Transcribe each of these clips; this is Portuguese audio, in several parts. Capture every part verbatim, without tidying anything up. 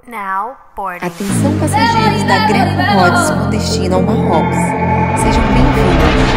Atenção passageiros da Greco Rhodes com destino ao Marrocos. Sejam bem-vindos.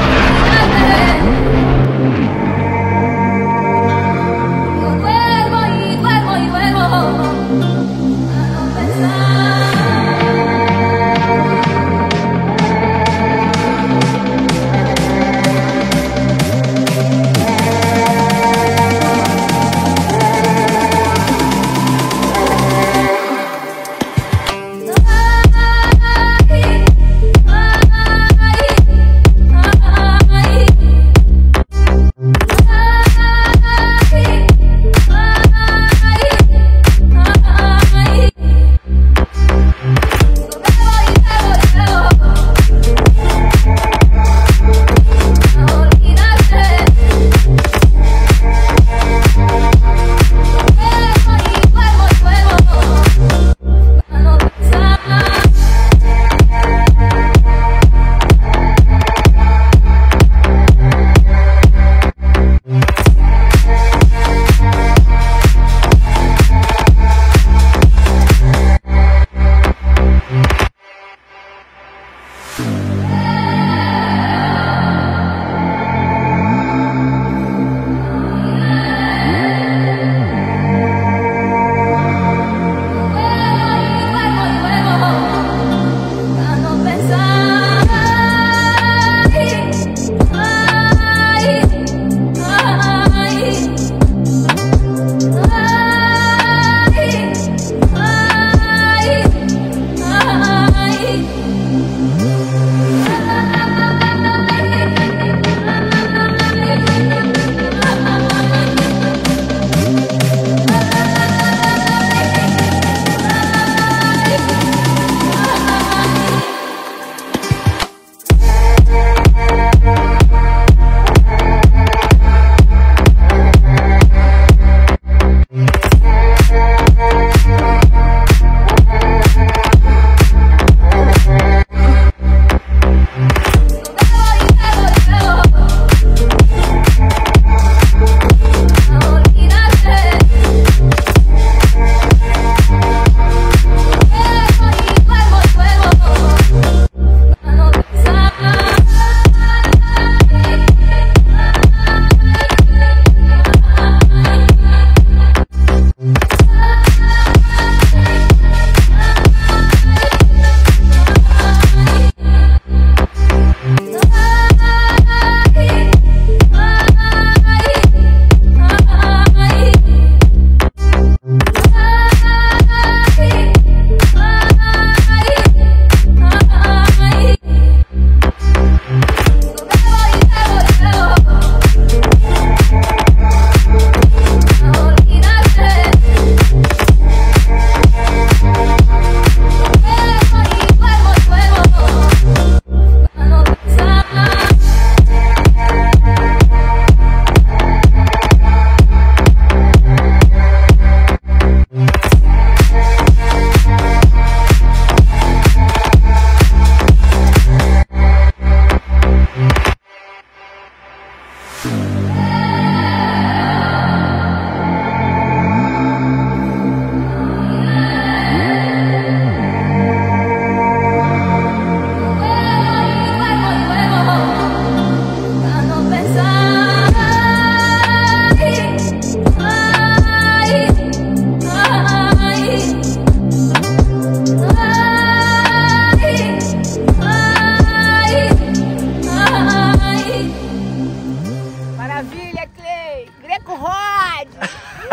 Greco Rhodes,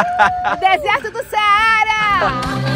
o deserto do Saara.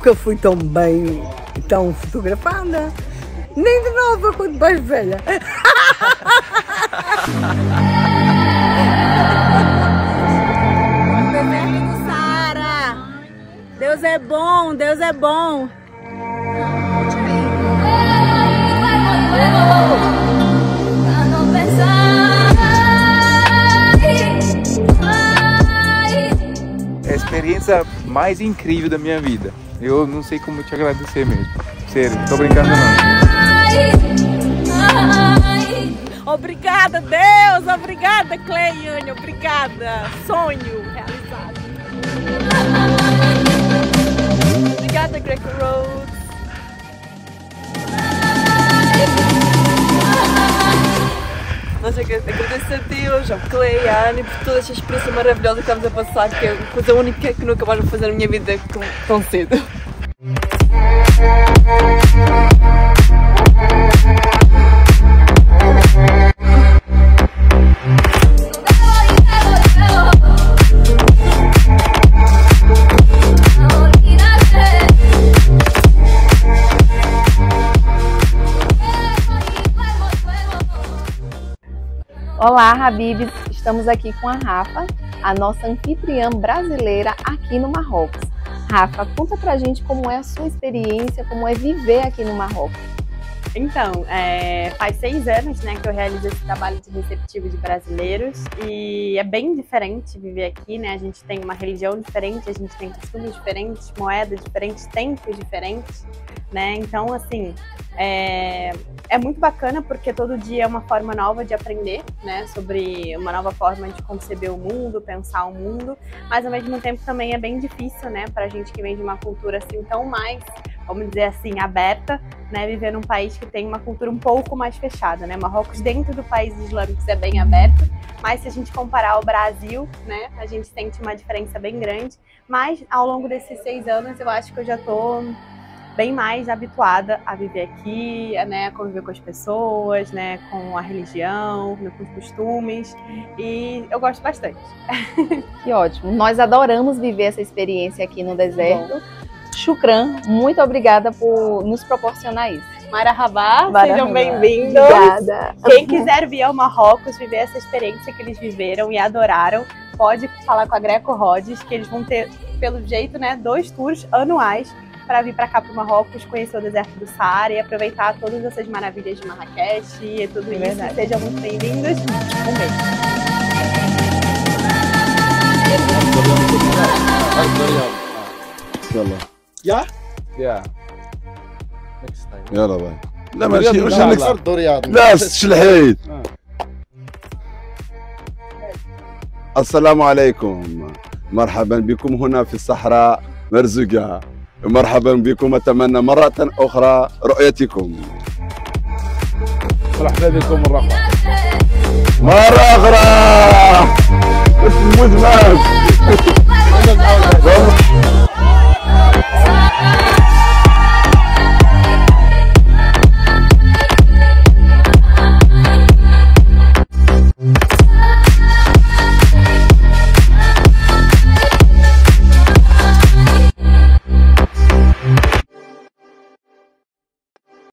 nunca fui tão bem, tão fotografada. Nem de nova, quanto mais velha. Deserto do Saara. Deus é bom, Deus é bom. É a experiência mais incrível da minha vida. Eu não sei como te agradecer mesmo. Sério, não tô brincando não. Obrigada, Deus! Obrigada, Cleiane! Obrigada! Sonho realizado! Obrigada, Greco Roads! Nós agradeço a Deus, ao Clay, à Ana, por toda esta experiência maravilhosa que estamos a passar, que é a coisa única que nunca mais vou fazer na minha vida tão cedo. Olá, Habibs! Estamos aqui com a Rafa, a nossa anfitriã brasileira aqui no Marrocos. Rafa, conta pra gente como é a sua experiência, como é viver aqui no Marrocos. Então, é, faz seis anos, né, que eu realizo esse trabalho de receptivo de brasileiros e é bem diferente viver aqui, né? A gente tem uma religião diferente, a gente tem costumes diferentes, moedas diferentes, tempos diferentes, né? Então, assim, é, é muito bacana porque todo dia é uma forma nova de aprender, né? Sobre uma nova forma de conceber o mundo, pensar o mundo, mas ao mesmo tempo também é bem difícil, né? Pra gente que vem de uma cultura assim tão mais, vamos dizer assim, aberta, né, viver num país que tem uma cultura um pouco mais fechada, né? Marrocos dentro do país islâmico é bem aberto, mas se a gente comparar ao Brasil, né, a gente sente uma diferença bem grande. Mas ao longo desses seis anos eu acho que eu já tô bem mais habituada a viver aqui, né, a conviver com as pessoas, né, com a religião, com os costumes, e eu gosto bastante. Que ótimo! Nós adoramos viver essa experiência aqui no deserto. Bom. Shukran, muito obrigada por nos proporcionar isso. Marahaba, Marahaba. Sejam bem-vindos. Obrigada. Quem quiser vir ao Marrocos, viver essa experiência que eles viveram e adoraram, pode falar com a Greco Roads, que eles vão ter, pelo jeito, né, dois tours anuais para vir para cá para o Marrocos, conhecer o deserto do Saara e aproveitar todas essas maravilhas de Marrakech e tudo É isso. verdade. Sejam muito bem-vindos. Um beijo. يلا يا Yeah. يلا باي لا ماشي رياض، واش لا، عندك لا. برضو رياض. لا الشلحيد آه. السلام عليكم، مرحبا بكم هنا في الصحراء مرزوقة، مرحبا بكم، أتمنى مرة أخرى رؤيتكم. مرحبا بكم مرة أخرى. مرة أخرى.